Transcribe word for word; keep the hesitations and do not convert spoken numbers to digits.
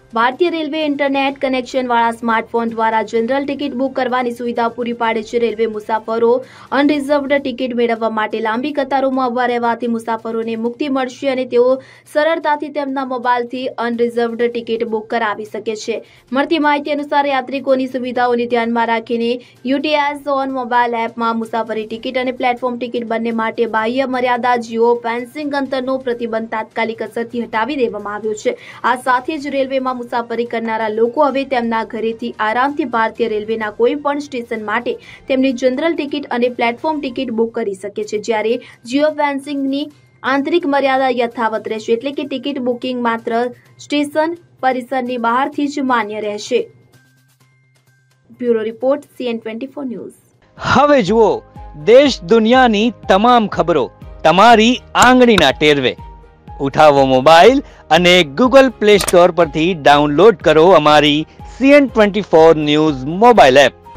ભારતીય railway internet connection વાળા smartphone દ્વારા જનરલ ટિકિટ બુક કરવાની સુવિધા પૂરી પાડે છે. રેલવે મુસાફરો અનરિઝર્વ્ડ ટિકિટ મેળવવા માટે લાંબી કતારોમાં ઉભા રહેવાથી મુસાફરોને મુક્તિ મળશે અને તેઓ સરળતાથી તેમના મોબાઈલથી અનરિઝર્વ્ડ ટિકિટ બુક કરાવી શકે છે. મળતી માહિતી અનુસાર યાત્રિકોની સુવિધાઓને ધ્યાનમાં રાખીને યુટીએસ ઓન મોબાઈલ એપમાં મુસાફરી ટિકિટ અને પ્લેટફોર્મ ટિકિટ બંને માટે બાહ્ય મર્યાદા જીઓ ફેન્સિંગ અંતરનો પ્રતિબંધ તાત્કાલિક અસરથી હટાવી દેવામાં આવ્યો છે. આ સાથે જ રેલવેમાં મુસાફરી કરનારા લોકો હવે તેમના ઘરેથી આરામથી ભારતીય રેલવેના કોઈ પણ સ્ટેશન માટે તેમની જનરલ ટિકિટ અને પ્લેટફોર્મ ટિકિટ બુક કરી શકે છે. જ્યારે જીઓ ફેન્સિંગની આંતરિક મર્યાદા યથાવત રહેશે, એટલે કે ટિકિટ બુકિંગ માત્ર સ્ટેશન પરિસરની બહારથી જ માન્ય રહેશે. Bureau report CN twenty four news. હવે જુઓ દેશ દુનિયાની તમામ ખબરો તમારી આંગળીના ટેરવે. ઉઠાવો મોબાઈલ અને ગૂગલ પ્લે સ્ટોર પરથી ડાઉનલોડ કરો અમારી CN twenty four news mobile app.